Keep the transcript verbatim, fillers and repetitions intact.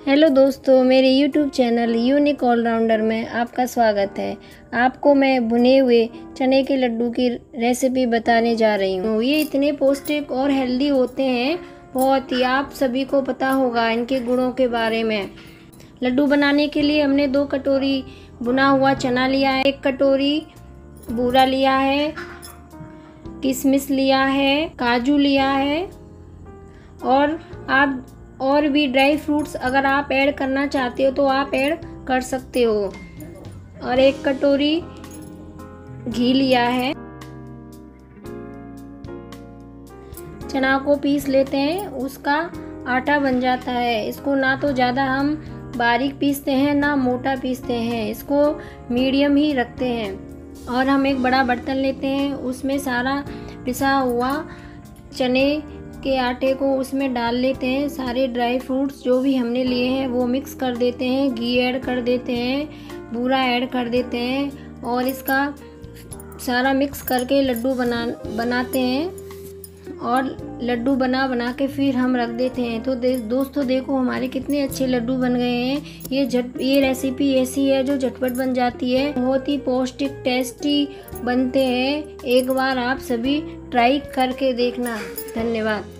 Hello दोस्तों, मेरे YouTube channel unique allrounder में आपका स्वागत है। आपको मैं भुने हुए चने के लड्डू की रेसिपी बताने जा रही हूँ। ये इतने पौष्टिक और हेल्दी होते हैं, बहुत ही। आप सभी को पता होगा इनके गुणों के बारे में। लड्डू बनाने के लिए हमने दो कटोरी भुना हुआ चना लिया है, एक कटोरी बूरा लिया है, किशमिश लिया है, काजू लिया है और आप और भी ड्राई फ्रूट्स अगर आप ऐड करना चाहते हो तो आप ऐड कर सकते हो। और एक कटोरी घी लिया है। चना को पीस लेते हैं, उसका आटा बन जाता है। इसको ना तो ज़्यादा हम बारीक पीसते हैं ना मोटा पीसते हैं, इसको मीडियम ही रखते हैं। और हम एक बड़ा बर्तन लेते हैं, उसमें सारा पिसा हुआ चने के आटे को उसमें डाल लेते हैं। सारे ड्राई फ्रूट्स जो भी हमने लिए हैं वो मिक्स कर देते हैं, घी ऐड कर देते हैं, बूरा ऐड कर देते हैं और इसका सारा मिक्स करके लड्डू बना बनाते हैं। और लड्डू बना बना के फिर हम रख देते हैं। तो दे, दोस्तों देखो हमारे कितने अच्छे लड्डू बन गए हैं। ये झट ये रेसिपी ऐसी है जो झटपट बन जाती है, बहुत ही पौष्टिक टेस्टी बनते हैं। एक बार आप सभी ट्राई करके देखना। धन्यवाद।